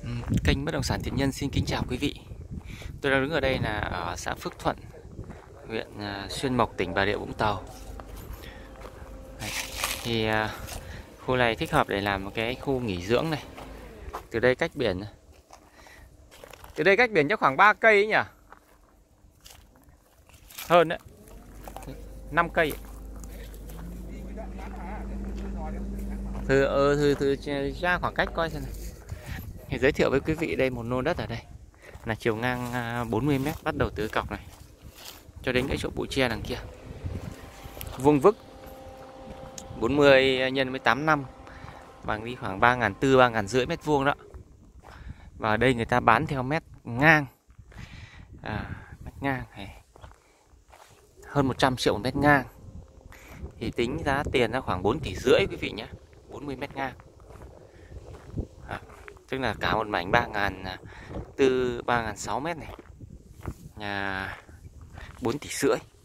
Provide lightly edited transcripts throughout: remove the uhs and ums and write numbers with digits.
Kênh Bất động sản Thiện Nhân xin kính chào quý vị. Tôi đang đứng ở đây là ở xã Phước Thuận, huyện Xuyên Mộc, tỉnh Bà Rịa Vũng Tàu. Thì khu này thích hợp để làm một cái khu nghỉ dưỡng này. Từ đây cách biển chắc khoảng 3 cây ấy nhỉ? Hơn đấy. 5 cây. Thử ra khoảng cách coi xem này. Thì giới thiệu với quý vị đây một lô đất ở đây là chiều ngang 40 m, bắt đầu từ cọc này cho đến cái chỗ bụi tre đằng kia. Vuông vức 40 x 18 năm, bằng đi khoảng 3.400 3.500 mét vuông đó. Và ở đây người ta bán theo mét ngang, mét ngang này, hơn 100 triệu một mét ngang. Thì tính giá tiền ra khoảng 4,5 tỷ quý vị nhé, 40 mét ngang. Tức là cả một mảnh 3.400 3.600 mét này, nhà 4,5 tỷ.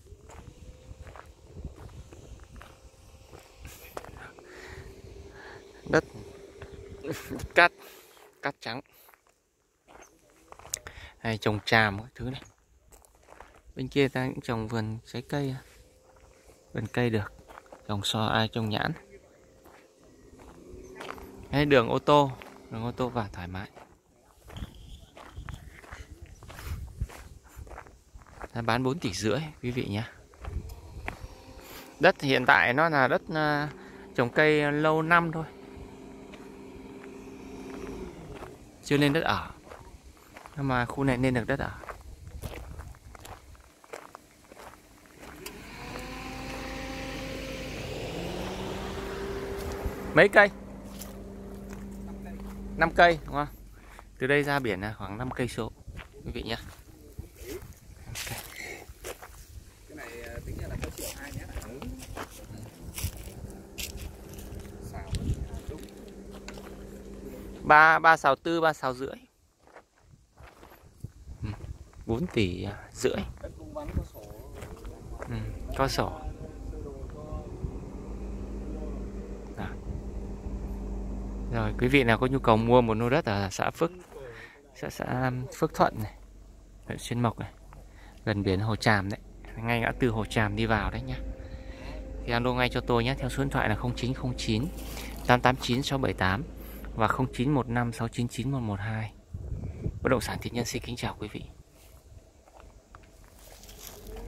Đất cát trắng hay trồng tràm các thứ này. Bên kia ta cũng trồng vườn trái cây, vườn cây được, trồng trồng nhãn. Hay đường ô tô vào thoải mái. Ta bán 4,5 tỷ quý vị nhé. Đất hiện tại nó là đất trồng cây lâu năm thôi, chưa lên đất ở, nhưng mà khu này nên được đất ở. Mấy cây? 5 cây đúng không? Từ đây ra biển là khoảng 5 cây số quý vị nhé. Okay. Cái này tính ra là có 1,2 triệu nhé. Ba xào tư, 3,5 xào. 4,5 tỷ. Có sổ. Rồi quý vị nào có nhu cầu mua một lô đất ở xã Phước Thuận này, huyện Xuyên Mộc này, gần biển Hồ Tràm đấy, ngay ngã tư Hồ Tràm đi vào đấy nhé, thì alo ngay cho tôi nhé, theo số điện thoại là 0909 889 678 và 0915 699 112. Bất động sản Thiện Nhân xin kính chào quý vị.